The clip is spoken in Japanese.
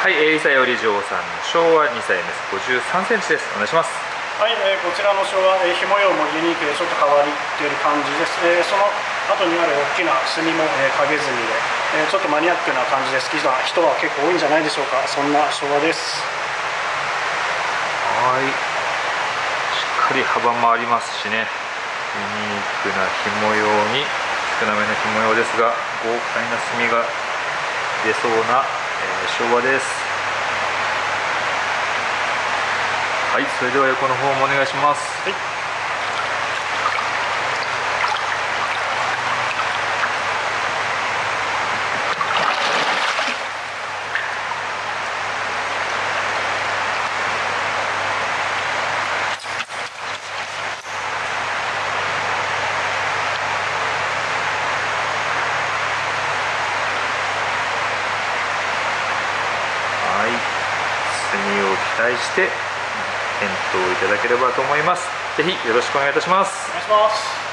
はい、伊佐より嬢さんの昭和2歳メス53センチです。お願いします。 はい、こちらの昭和、ひもようもユニークでちょっと変わっている感じです。その後にある大きな墨も、影墨で、ちょっとマニアックな感じで好きな人は結構多いんじゃないでしょうか。そんな昭和です。 はい、しっかり幅もありますしね、ユニークなひもように少なめのひもようですが、豪快な墨が出そうな、昭和です。はい、それでは横の方もお願いします。 はい、 はい、墨を期待して検討いただければと思います。ぜひよろしくお願いいたします。 お願いします。